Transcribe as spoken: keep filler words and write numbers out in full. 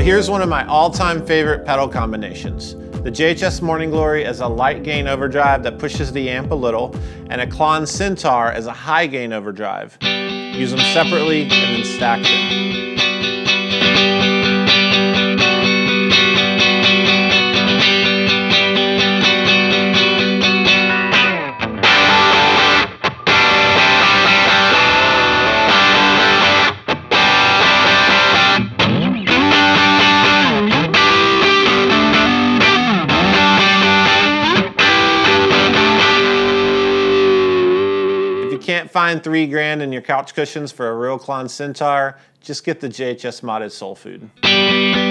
here's one of my all-time favorite pedal combinations. The J H S Morning Glory as a light gain overdrive that pushes the amp a little, and a Klon Centaur as a high gain overdrive. Use them separately and then stack them. Can't find three grand in your couch cushions for a real Klon Centaur, just get the J H S modded Soul Food.